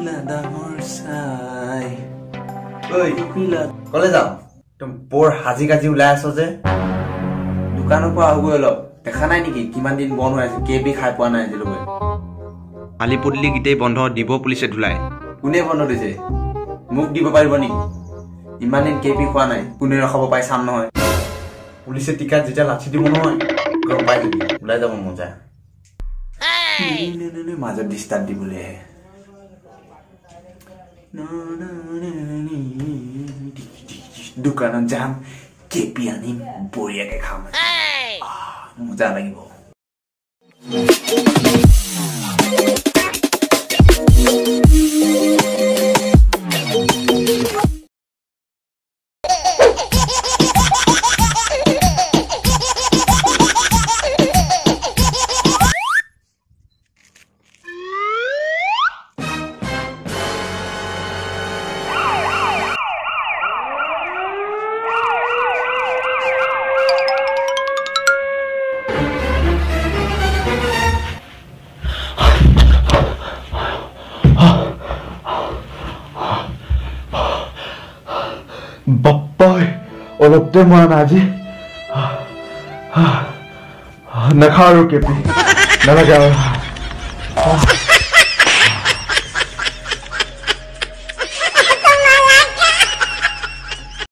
নীলা ডাঙৰ চাই ঐ নীলা কলে যাও তুমি বৰ হাজি কাজি ওলাই আছ যে দোকানৰ পৰা আহগৈ অলপ দেখা নাই নেকি কিমান দিন বন্ধ হৈ আছে কেবি খাই পোৱা নাই আজিলৈকে আলি পদূলি গিটেই বন্ধ দিব পুলিচে ধুলাই কোনে বন্ধ দিছে মোক দিব পাৰিব নেকি ইমান দিন কেবি খোৱা নাই কোনে ৰখাব পাই চাম নহয় পুলিচে টিকাত যেতিয়া লাঠি দিব নহয় গম পাই যাবি ওলাই যাব মজা মাজত ডিষ্টাৰ্ব দিবলৈ দোকানত যাম কেপি আনিম বঢ়িয়াকে খাম মজা লাগিব Bapak, oleh teman aja, nak haru kepi, nak jalan.